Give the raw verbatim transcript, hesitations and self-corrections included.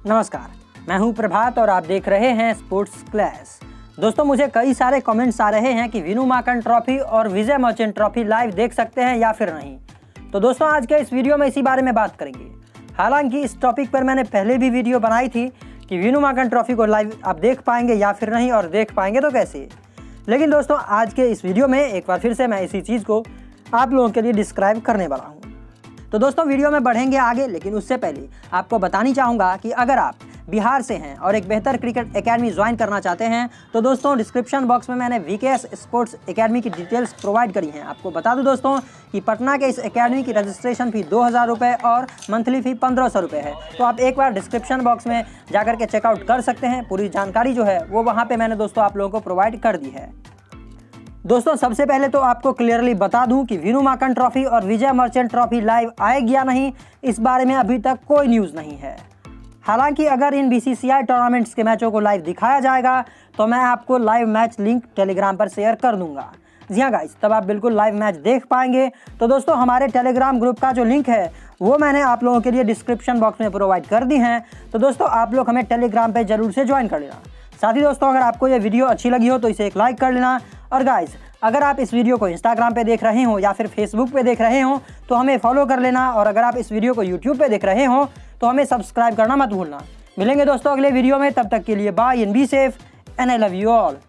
नमस्कार, मैं हूं प्रभात और आप देख रहे हैं स्पोर्ट्स क्लैश। दोस्तों, मुझे कई सारे कमेंट्स आ रहे हैं कि विनू माकन ट्रॉफी और विजय मर्चेंट ट्रॉफी लाइव देख सकते हैं या फिर नहीं। तो दोस्तों, आज के इस वीडियो में इसी बारे में बात करेंगे। हालांकि इस टॉपिक पर मैंने पहले भी वीडियो बनाई थी कि विनू माकन ट्रॉफी को लाइव आप देख पाएंगे या फिर नहीं, और देख पाएंगे तो कैसे। लेकिन दोस्तों, आज के इस वीडियो में एक बार फिर से मैं इसी चीज़ को आप लोगों के लिए डिस्क्राइब करने वाला हूँ। तो दोस्तों, वीडियो में बढ़ेंगे आगे, लेकिन उससे पहले आपको बतानी चाहूँगा कि अगर आप बिहार से हैं और एक बेहतर क्रिकेट एकेडमी ज्वाइन करना चाहते हैं तो दोस्तों डिस्क्रिप्शन बॉक्स में मैंने वीकेएस स्पोर्ट्स एकेडमी की डिटेल्स प्रोवाइड करी हैं। आपको बता दूं दोस्तों कि पटना के इस एकेडमी की रजिस्ट्रेशन फ़ी दो हज़ार रुपये और मंथली फ़ी पंद्रह सौ रुपये है। तो आप एक बार डिस्क्रिप्शन बॉक्स में जाकर के चेकआउट कर सकते हैं। पूरी जानकारी जो है वो वहाँ पर मैंने दोस्तों आप लोगों को प्रोवाइड कर दी है। दोस्तों, सबसे पहले तो आपको क्लियरली बता दूं कि विनू माकन ट्रॉफी और विजय मर्चेंट ट्रॉफी लाइव आएगी या नहीं, इस बारे में अभी तक कोई न्यूज़ नहीं है। हालांकि अगर इन बीसीसीआई टूर्नामेंट्स के मैचों को लाइव दिखाया जाएगा तो मैं आपको लाइव मैच लिंक टेलीग्राम पर शेयर कर दूंगा। जी हाँ गाइस, तब आप बिल्कुल लाइव मैच देख पाएंगे। तो दोस्तों, हमारे टेलीग्राम ग्रुप का जो लिंक है वो मैंने आप लोगों के लिए डिस्क्रिप्शन बॉक्स में प्रोवाइड कर दी है। तो दोस्तों, आप लोग हमें टेलीग्राम पर जरूर से ज्वाइन कर लेना। साथ ही दोस्तों, अगर आपको ये वीडियो अच्छी लगी हो तो इसे एक लाइक कर लेना। और गाइस, अगर आप इस वीडियो को इंस्टाग्राम पे देख रहे हो या फिर फेसबुक पे देख रहे हो तो हमें फॉलो कर लेना। और अगर आप इस वीडियो को यूट्यूब पे देख रहे हो तो हमें सब्सक्राइब करना मत भूलना। मिलेंगे दोस्तों अगले वीडियो में, तब तक के लिए bye and be safe and I love you all.